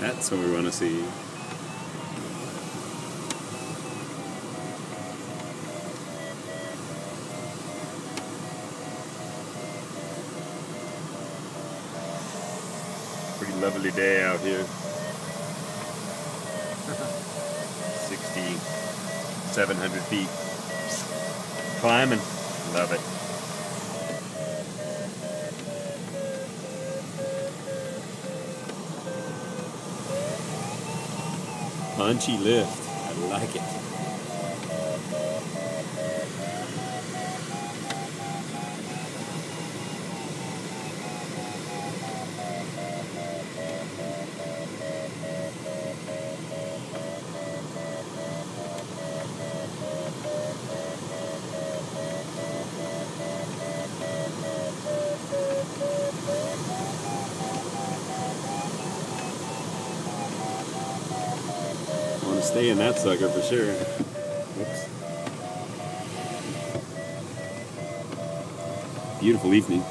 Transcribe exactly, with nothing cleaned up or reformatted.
That's what we want to see. Pretty lovely day out here. sixty-seven hundred feet. Climbing. Love it. Punchy lift. I like it. Stay in that sucker for sure. Whoops. Beautiful evening.